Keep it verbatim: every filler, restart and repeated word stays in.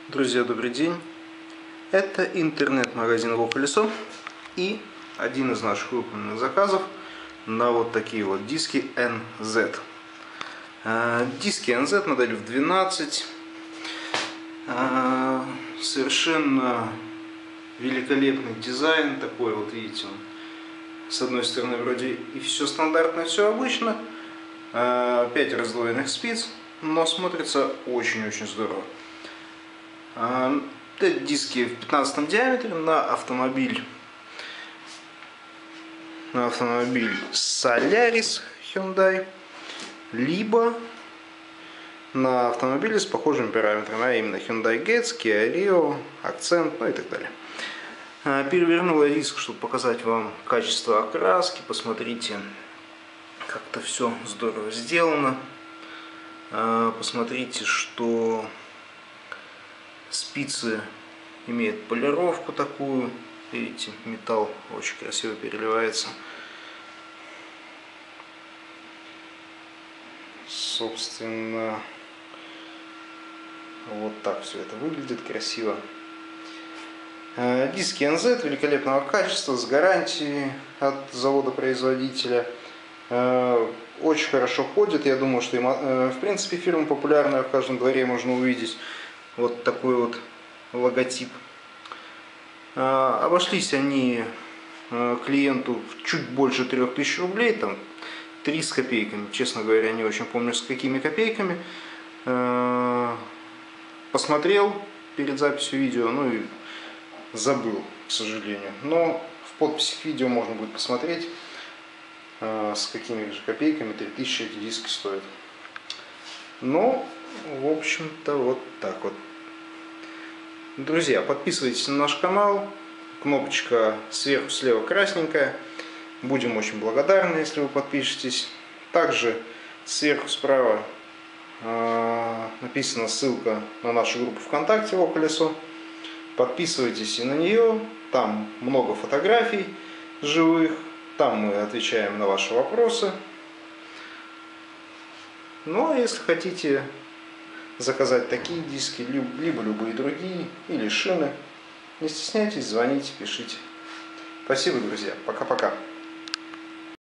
Друзья, добрый день! Это интернет-магазин Воколесо и один из наших выполненных заказов на вот такие вот диски эн зет. Диски эн зет модель в двенадцать. Совершенно великолепный дизайн. Такой вот, видите, он, с одной стороны вроде и все стандартно, все обычно. пять раздвоенных спиц, но смотрится очень-очень здорово. Это диски в пятнадцатом диаметре на автомобиль, на автомобиль Solaris Hyundai, либо на автомобиле с похожими параметрами, а именно Hyundai Getz, Kia Rio, Accent, ну и так далее. Перевернул я диск, чтобы показать вам качество окраски. Посмотрите, как-то все здорово сделано. Посмотрите, что спицы имеют полировку такую. Видите, металл очень красиво переливается. Собственно, вот так все это выглядит красиво. Диски эн зет великолепного качества, с гарантией от завода-производителя. Очень хорошо ходят. Я думаю, что им, в принципе, фирма популярная, в каждом дворе можно увидеть вот такой вот логотип. Обошлись они клиенту чуть больше трех тысяч рублей, там три с копейками. Честно говоря, не очень помню, с какими копейками. Посмотрел перед записью видео, ну и забыл, к сожалению. Но в подписи к видео можно будет посмотреть, с какими же копейками три тысячи эти диски стоят. Ну, в общем-то, вот так вот. Друзья, подписывайтесь на наш канал. Кнопочка сверху слева красненькая. Будем очень благодарны, если вы подпишетесь. Также сверху справа э, написана ссылка на нашу группу ВКонтакте Воколесо. Подписывайтесь и на нее. Там много фотографий живых. Там мы отвечаем на ваши вопросы. Ну а если хотите заказать такие диски, либо любые другие, или шины, не стесняйтесь, звоните, пишите. Спасибо, друзья. Пока-пока.